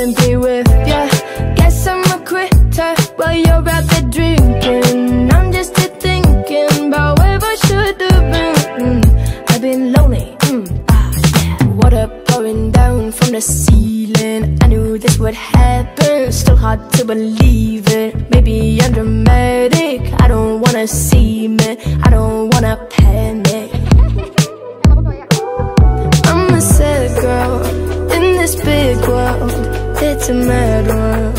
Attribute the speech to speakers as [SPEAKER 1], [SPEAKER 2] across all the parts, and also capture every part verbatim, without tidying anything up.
[SPEAKER 1] shouldn't be with ya. Guess I'm a quitter while you're out there drinking. I'm just here thinking about where I should have been. mm, I've been lonely, mm, ah, yeah. Water pouring down from the ceiling. I knew this would happen, still hard to believe it. Maybe I'm dramatic, I don't wanna see me, I don't wanna panic. I'm a sad girl in this big world, it's a mad world.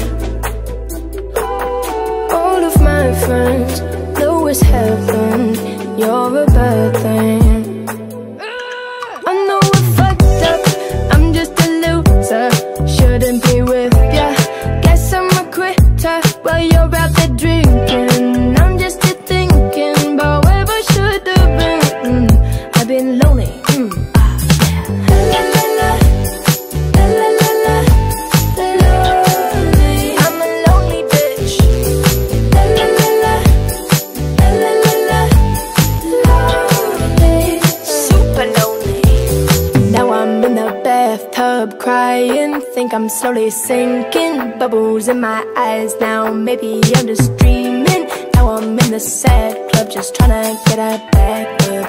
[SPEAKER 1] All of my friends know it's heaven, you're a bad thing. I know I fucked up, I'm just a loser, shouldn't be with ya. Guess I'm a quitter while you're out there drinking. I'm just here thinking about where I should have been. mm, I've been lonely, mm, ah, yeah. La la la, la la la la, lonely. I'm a lonely bitch. La la la la, la la la la, lonely. Super lonely. Now I'm in the bathtub crying, think I'm slowly sinking. Bubbles in my eyes now, maybe I'm just dreaming. Now I'm in the sad club, just tryna get a back up.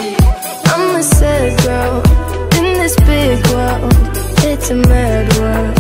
[SPEAKER 1] I'm a sad girl in this big world, it's a mad world.